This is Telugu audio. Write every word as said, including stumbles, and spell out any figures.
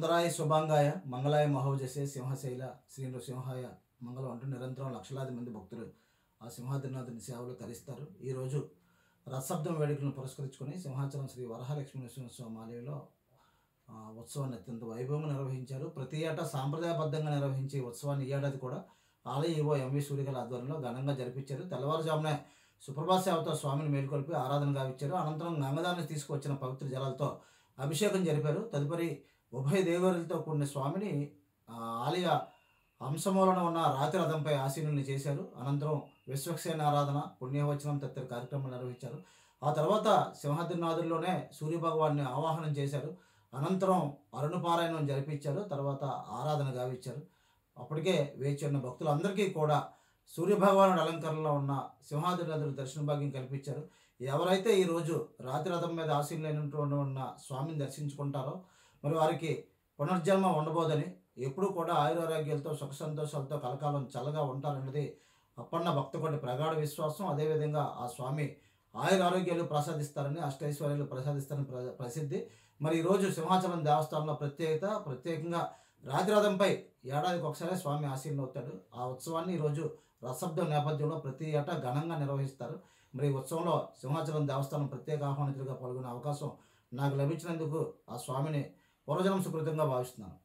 సుందరాయ శుభాంగాయ మంగళాయ మహోజసే సింహశైల శ్రీ నృసింహాయ మంగళం అంటూ నిరంతరం లక్షలాది మంది భక్తులు ఆ సింహాద్రినాథుని సేవలు తరిస్తారు. ఈరోజు రథసప్తమి వేడుకలను పురస్కరించుకొని సింహాచలం శ్రీ వరహాలక్ష్మీ నరసింహస్వామి ఆలయంలో ఆ, ఉత్సవాన్ని అత్యంత వైభవంగా నిర్వహించారు. ప్రతి ఏటా సాంప్రదాయబద్ధంగా నిర్వహించే ఈ ఉత్సవాన్ని ఈ ఏడాది కూడా ఆలయ ఈవో ఎంవి సూర్యకళ ఆధ్వర్యంలో ఘనంగా జరిపించారు. తెల్లవారుజామునే సుప్రభాత సేవతో స్వామిని మేల్కొల్పి ఆరాధన గావించారు. అనంతరం గంగదాన్ని తీసుకువచ్చిన పవిత్ర జలాలతో అభిషేకం జరిపారు. తదుపరి ఉభయ దేవరులతో కూడిన స్వామిని ఆ, ఆలయ అంశమూలన ఉన్న రాతి రథంపై ఆసీనుల్ని చేశారు. అనంతరం విశ్వక్సేన ఆరాధన, పుణ్యవచనం తదితర కార్యక్రమాలు నిర్వహించారు. ఆ తర్వాత సింహాద్రినాథుల్లోనే సూర్యభగవాన్ని ఆవాహనం చేశారు. అనంతరం అరుణపారాయణం జరిపించారు. తర్వాత ఆరాధన గావించారు. అప్పటికే వేచి ఉన్న భక్తులందరికీ కూడా సూర్యభగవానుడి అలంకరణలో ఉన్న సింహాద్రినాథుడు దర్శన భాగ్యం కల్పించారు. ఎవరైతే ఈరోజు రాతి రథం మీద ఆసీనులైనటువంటి ఉన్న స్వామిని దర్శించుకుంటారో మరి వారికి పునర్జన్మ ఉండబోదని, ఎప్పుడూ కూడా ఆయురారోగ్యాలతో సుఖ సంతోషాలతో కలకాలం చల్లగా ఉంటారన్నది అప్పన్న భక్తకోటి ప్రగాఢ విశ్వాసం. అదేవిధంగా ఆ స్వామి ఆయురారోగ్యాలు ప్రసాదిస్తారని, అష్టైశ్వర్యాలు ప్రసాదిస్తారని ప్ర ప్రసిద్ధి. మరి ఈరోజు సింహాచలం దేవస్థానంలో ప్రత్యేకత ప్రత్యేకంగా రాతిరథంపై ఏడాదికి ఒకసారి స్వామి ఆసీనులవుతాడు. ఆ ఉత్సవాన్ని ఈరోజు రథసప్తమి నేపథ్యంలో ప్రతి ఏటా ఘనంగా నిర్వహిస్తారు. మరి ఈ ఉత్సవంలో సింహాచలం దేవస్థానం ప్రత్యేక ఆహ్వానితులుగా పాల్గొనే అవకాశం నాకు లభించినందుకు ఆ స్వామిని పూర్వజన్మ సుకృతంగా భావిస్తున్నాను.